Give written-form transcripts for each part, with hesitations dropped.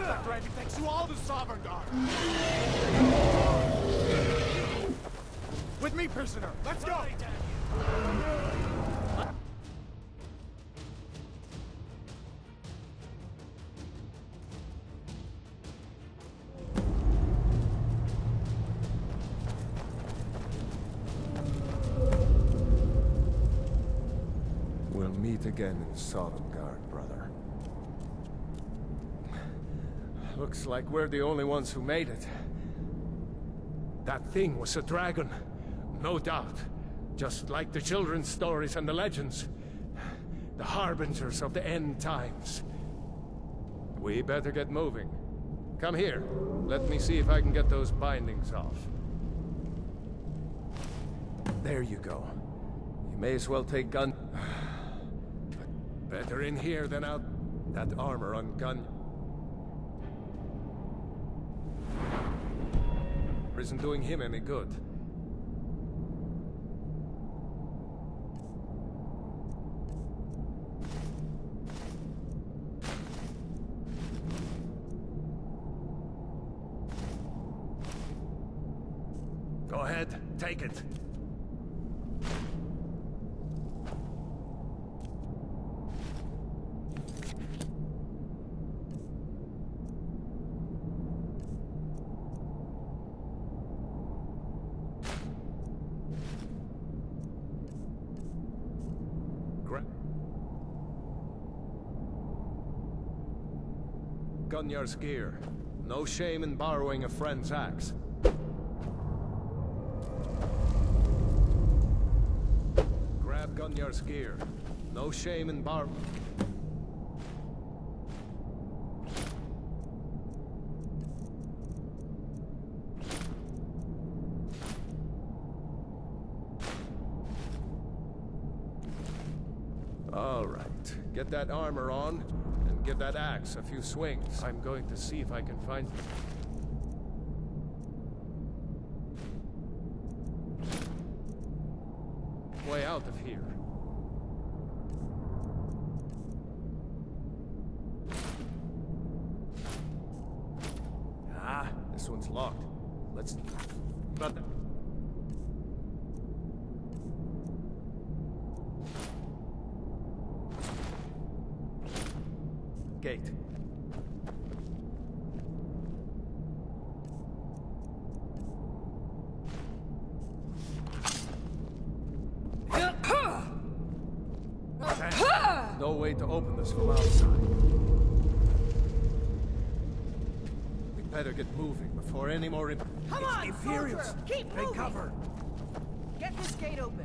That dragon takes you all to Sovngarde! With me, prisoner! Let's go! We'll meet again in Sovngarde, brother. Looks like we're the only ones who made it. That thing was a dragon, no doubt. Just like the children's stories and the legends. The harbingers of the end times. We better get moving. Come here. Let me see if I can get those bindings off. There you go. You may as well take gun... Better in here than out that armor on gun... Isn't doing him any good. Go ahead, take it. Gunyar's gear. No shame in borrowing a friend's axe. Grab Gunyar's gear. No shame in borrowing... All right. Get that armor on. Give that axe a few swings. I'm going to see if I can find... way out of here. Ah, this one's locked. Let's... But... Gate. No way to open this from outside. We better get moving before any more... Come on, Imperials! soldier! Keep Take moving! cover! Get this gate open.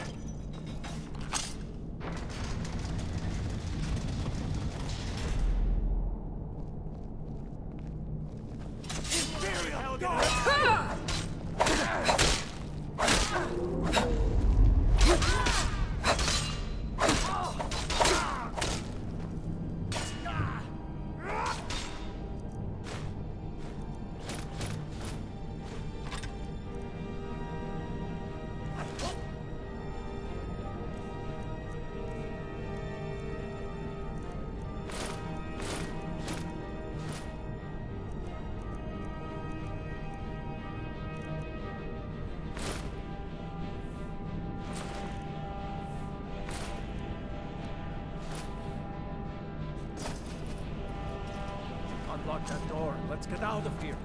Unlock that door. Let's get out of here.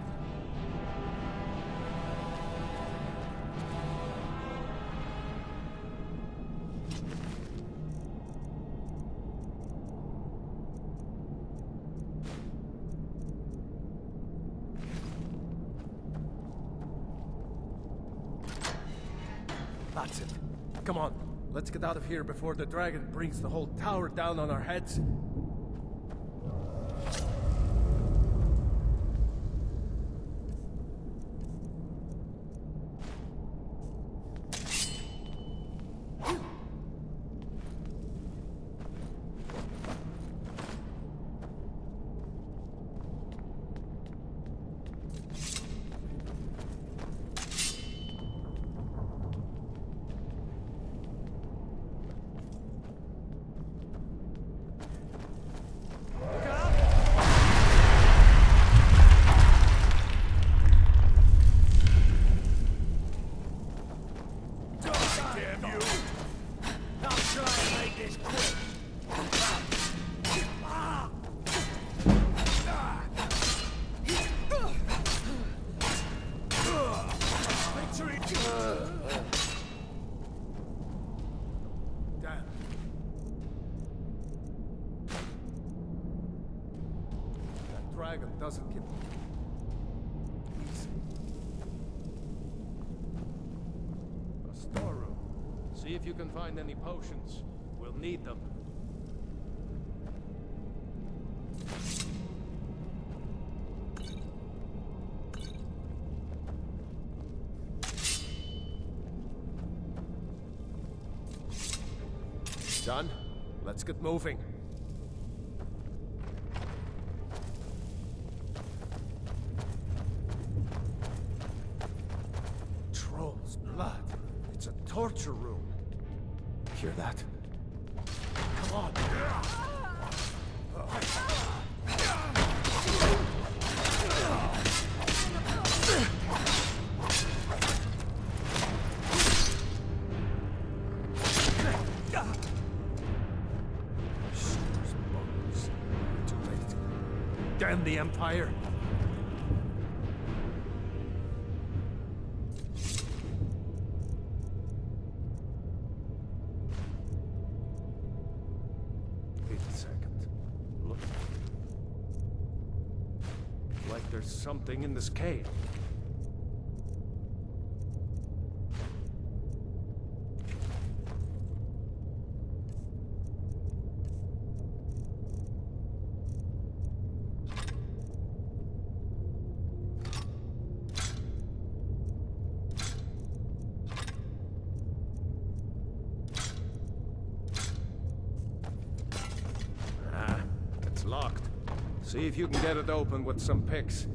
That's it. Come on. Let's get out of here before the dragon brings the whole tower down on our heads. dragon doesn't give... Easy. A storeroom. See if you can find any potions. We'll need them. Done? Let's get moving. Troll's blood. It's a torture room. Hear that? Come on. Too late. Damn the Empire. Wait a second. Look. Like there's something in this cave. Locked. See if you can get it open with some picks.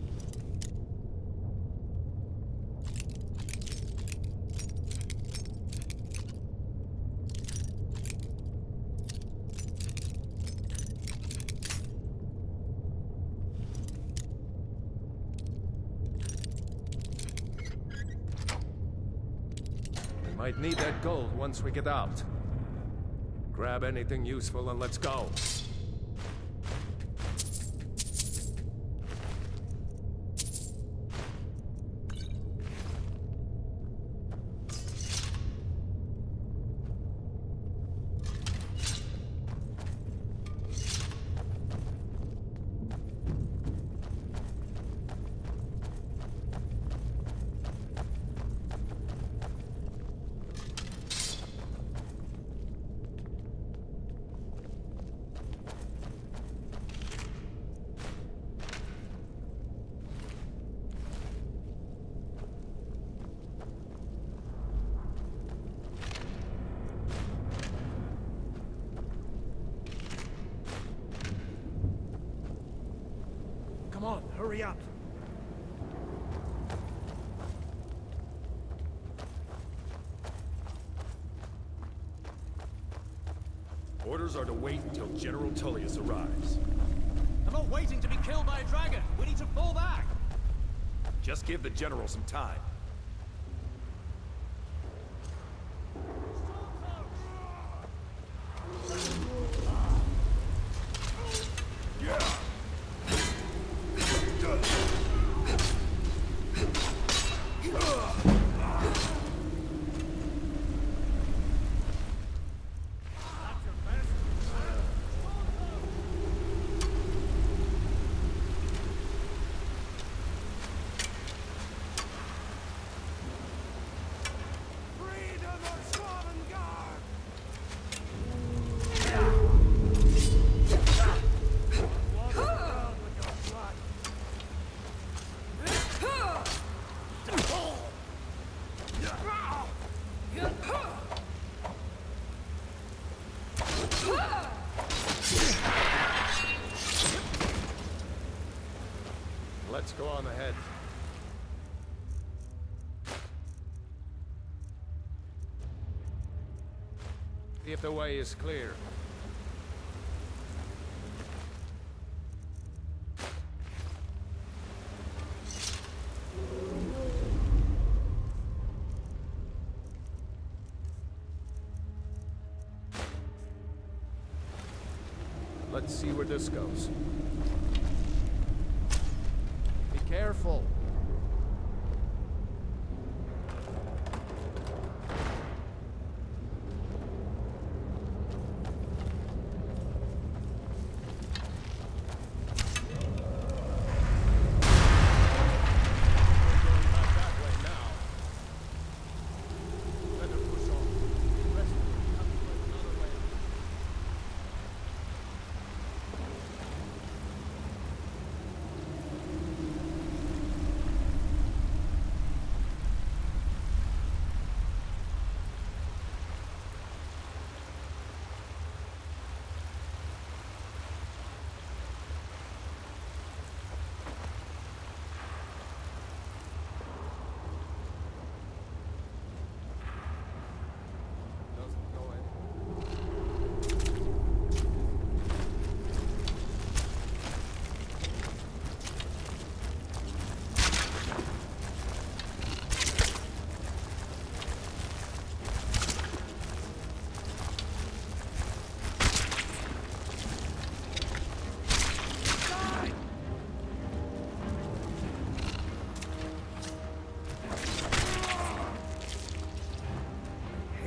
We might need that gold once we get out. Grab anything useful and let's go. Come on, hurry up. Orders are to wait until General Tullius arrives. I'm not waiting to be killed by a dragon. We need to fall back. Just give the General some time. Let's go on ahead. See if the way is clear. Let's see where this goes. Be careful.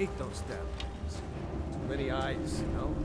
hate those damn things. Too many eyes, you know?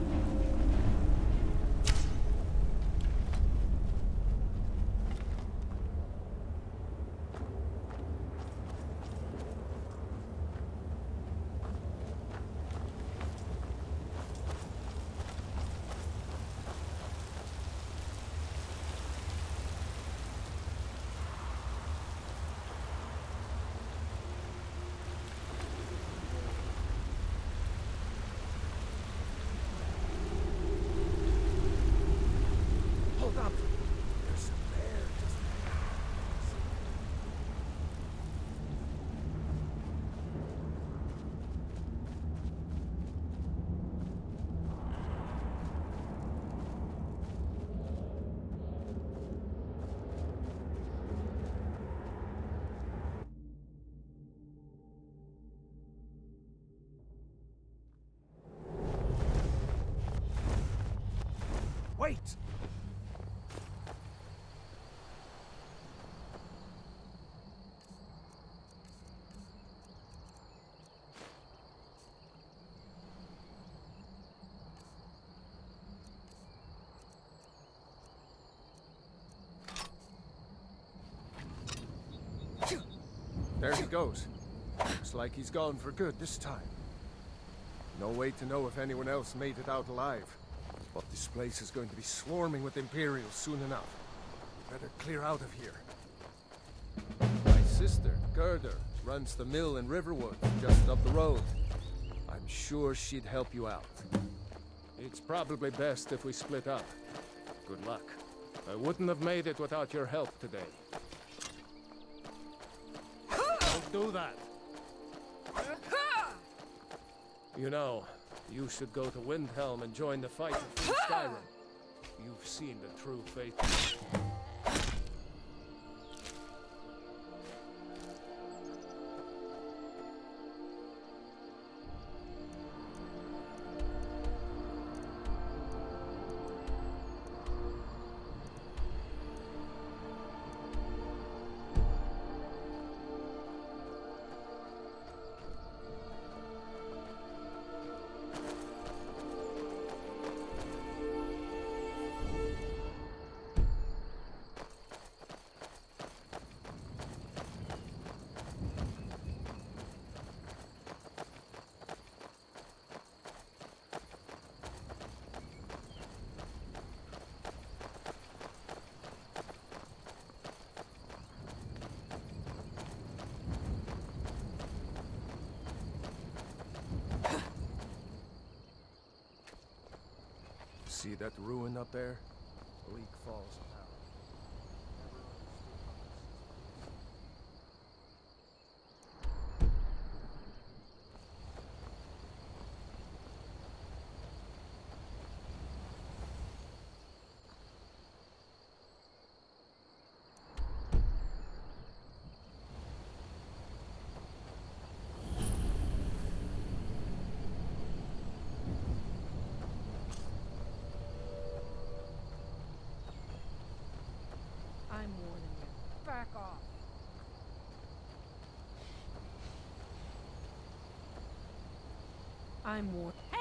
Hold up! There's a bear just there. Wait! There he goes. Looks like he's gone for good this time. No way to know if anyone else made it out alive. But this place is going to be swarming with Imperials soon enough. We better clear out of here. My sister, Gerda, runs the mill in Riverwood, just up the road. I'm sure she'd help you out. It's probably best if we split up. Good luck. I wouldn't have made it without your help today. Don't do that. You know, you should go to Windhelm and join the fight in Skyrim. You've seen the true faith. See that ruin up there? Bleak Falls of Power. I'm warning you. Back off. I'm warning.